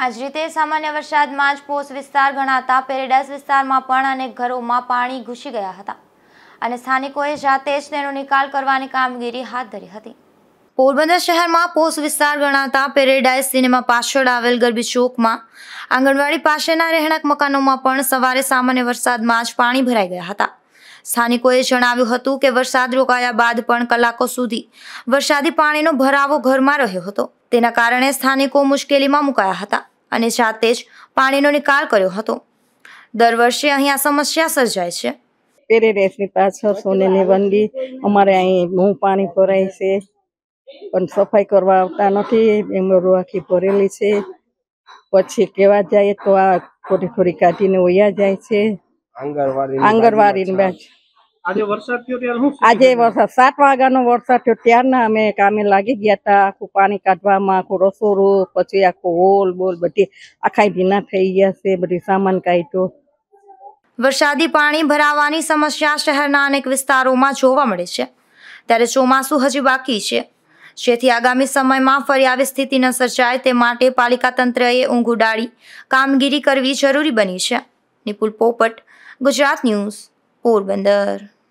આજ રીતે સામાન્ય વરસાદમાં જ પોશ વિસ્તાર ગણાતા પેરેડાઇઝ વિસ્તારમાં પણ અનેક ઘરોમાં પાણી ઘૂસી ગયા હતા અને સ્થાનિકોએ જાતે જ તેનો નિકાલ કરવાની કામગીરી હાથ ધરી હતી। પોરબંદર શહેરમાં પોશ વિસ્તાર ગણાતા પેરેડાઇઝ સિનેમા પાછળ આવેલ ગરબી ચોકમાં આંગણવાડી પાસેના રહેણાંક મકાનોમાં પણ સવારે સામાન્ય વરસાદમાં જ પાણી ભરાઈ ગયા હતા। સ્થાનિકોએ જણાવ્યું હતું કે વરસાદ રોકાયા બાદ પણ કલાકો સુધી વરસાદી પાણીનો ભરાવો ઘરમાં રહ્યો હતો। તેના કારણે સ્થાનિકો મુશ્કેલીમાં મુકાયા હતા અને જાતે જ પાણીનો નિકાલ કર્યો હતો। દર વર્ષે અહીં આ સમસ્યા સર્જાય છે। પેરેડાઇઝની પાછળ સોનેની વંડી અમારે અહીં બહુ પાણી ભરાય છે, પણ સફાઈ કરવા આવતા નથી। એમનો આખી ભરેલી છે, પછી કેવા જાય તો આ થોડી કાઢીને વયા જાય છે। આંગણવાડીની બાજુ આજે વરસાદ 7 વાગ્યાનો વરસાદ થયો ત્યારના અમે કામે લાગી ગયા હતા। આખું પાણી કાઢવામાં આખું રસોડું, પછી આખું હોલ બોલ બધી આખા ભીના થઈ ગયા છે, બધી સામાન કાઢ્યો। વરસાદી પાણી ભરાવાની સમસ્યા શહેરના અનેક વિસ્તારોમાં જોવા મળે છે, ત્યારે ચોમાસું હજી બાકી છે, જેથી આગામી સમયમાં ફરી આવી સ્થિતિ ન સર્જાય તે માટે પાલિકા તંત્રએ ઊંઘ ઉડાડી કામગીરી કરવી જરૂરી બની છે। નિપુલ પોપટ, ગુજરાત ન્યૂઝ, પોરબંદર।